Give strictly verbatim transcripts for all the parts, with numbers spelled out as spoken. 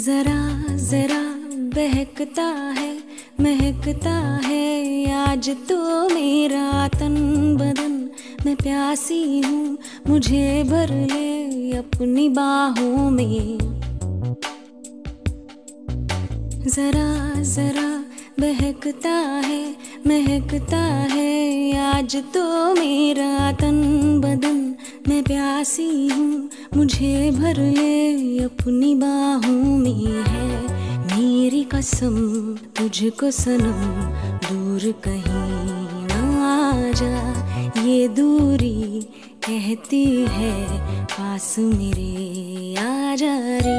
जरा जरा बहकता है महकता है आज तो मेरा तन बदन। मैं प्यासी हूँ मुझे भर ले अपनी बाहों में। जरा जरा बहकता है महकता है आज तो मेरा तन बदन। मैं प्यासी हूँ मुझे भर ले अपनी बाहों में। है मेरी कसम तुझको सनम दूर कहीं ना जा। ये दूरी कहती है पास मेरे आ जा रे।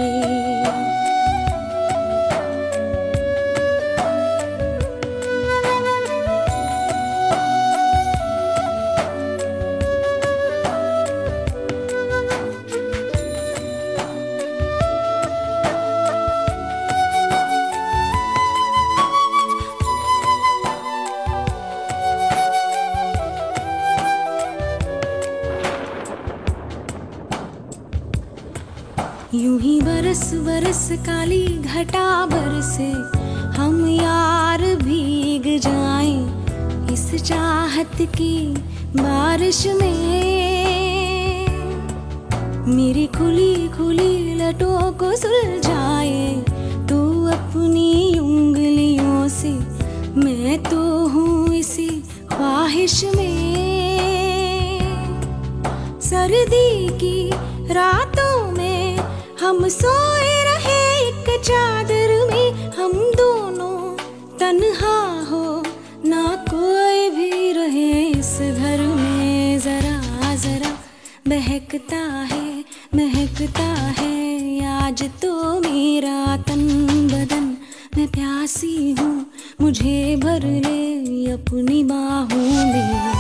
यूं ही बरस बरस काली घटा बरसे हम यार भीग जाएं इस चाहत की बारिश में। मेरी खुली खुली लटों को सुलझाए तू अपनी उंगलियों से। मैं तो हूँ इसी ख्वाहिश में। सर्दी की रातों में हम सोए रहे एक चादर में। हम दोनों तन्हा हो ना कोई भी रहे इस घर में। जरा जरा बहकता है महकता है आज तो मेरा तन बदन। मैं प्यासी हूँ मुझे भर ले अपनी बाहों में।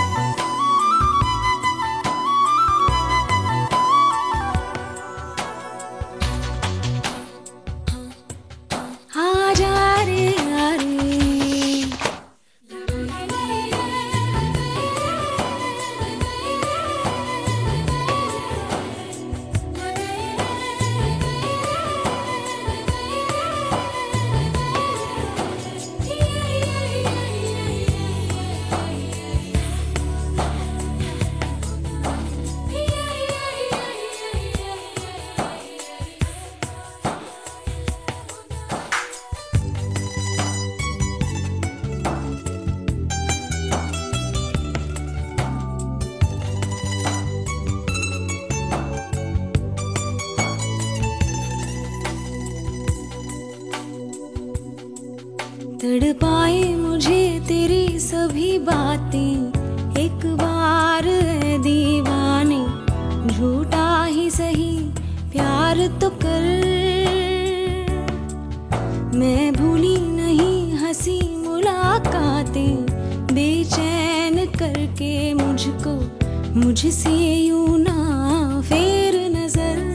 तड़पाए मुझे तेरी सभी बातें एक बार है दीवाने। झूठा ही सही प्यार तो कर। मैं भूली नहीं हंसी मुलाकातें बेचैन करके मुझको मुझसे यूं ना फेर नजर।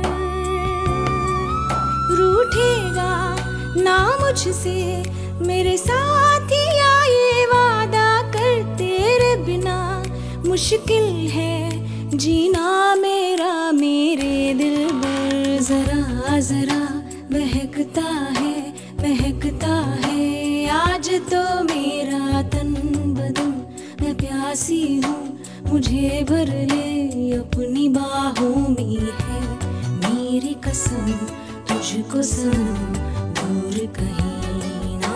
रूठेगा ना मुझसे मेरे साथिया ये वादा कर। तेरे बिना मुश्किल है जीना मेरा मेरे दिल पर। जरा जरा बहकता है महकता है आज तो मेरा तन बदन। मैं प्यासी हूँ मुझे भर ले अपनी बाहों में। है मेरी कसम तुझको सनम दूर कहीं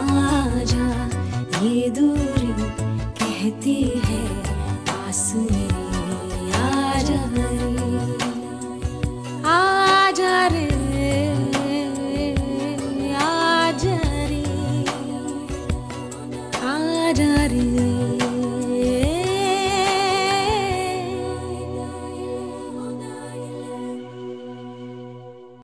जा। ये दूरी कहती है पास में।